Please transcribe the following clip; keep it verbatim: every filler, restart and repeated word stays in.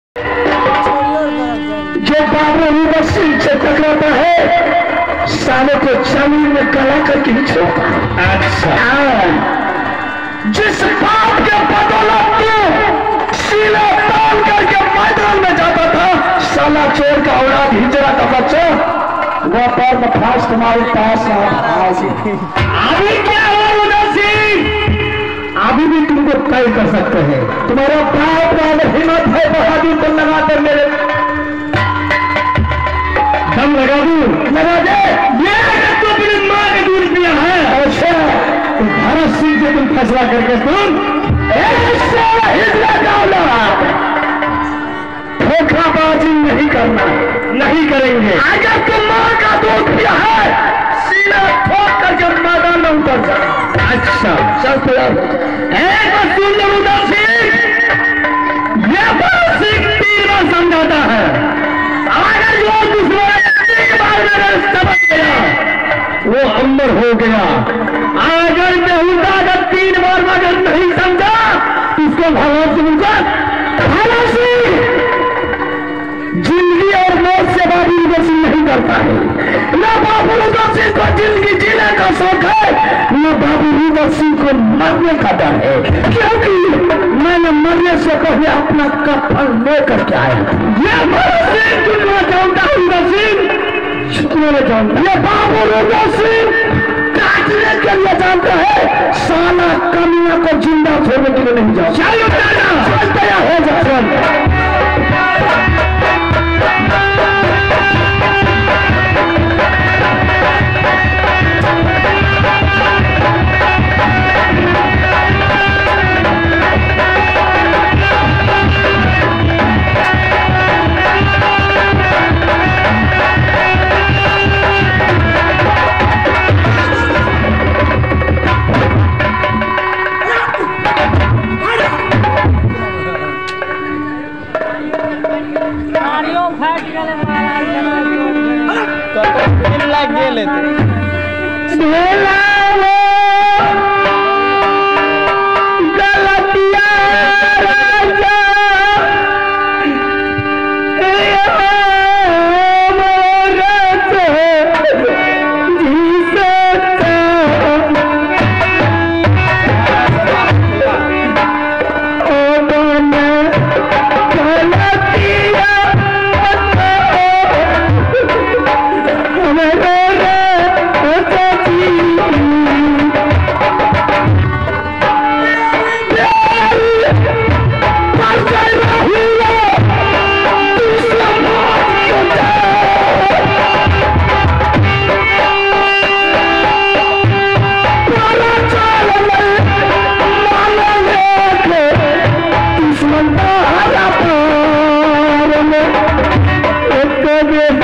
जो बाबू सिंह से टकराता है साले को जमीन में गला करके ही छोड़ता है। अच्छा, जिस बात के बदौलत तू सीने तान करके मैदान में जाता था, साला चोर का औलाद हिजरा का बच्चा, वह पर में फांस तुम्हारे पास अभी क्या हुआ उदय सिंह? अभी भी तुमको तय कर सकते हैं। तुम्हारा बाप वाले हिम्मत है बहादुर को लगा कर मेरे दम लगा दूं, लगा दे। ये तो अपनी माँ का दूध पिया है। अच्छा, तो भरत सिंह से तुम फैसला करके तुम धोखाबाजी नहीं करना, नहीं करेंगे। अगर तुम माँ का दूध पिया है सीना ठोक करके मैदान में उतर जाए। अच्छा चल तो एक बार सुन लो उदय सिंह, ये भरत सिंह तीन बार समझाता है। अगर जो दुश्मन समझ गया वो अमर हो गया। अगर बेहुदा अगर तीन बार मगर नहीं समझा उसको भगवान से उनका भला सिंह जिंदगी और मौत से बाबू उदय सिंह नहीं करता है। न बाबू उदय सिंह को जिंदगी जीने का शौक है, न बाबू उदय सिंह को मरने का डर है, क्योंकि मैंने मरने से पहले अपना कफन लेकर के आया। ये भरत सिंह चुनना चाहता है उदय सिंह, ये बाबू उदय सिंह काटने के लिए जानते हैं, साला कमिया को जिंदा छोड़ने के लिए नहीं जाओ। चलो चल तैयार हो जा। एक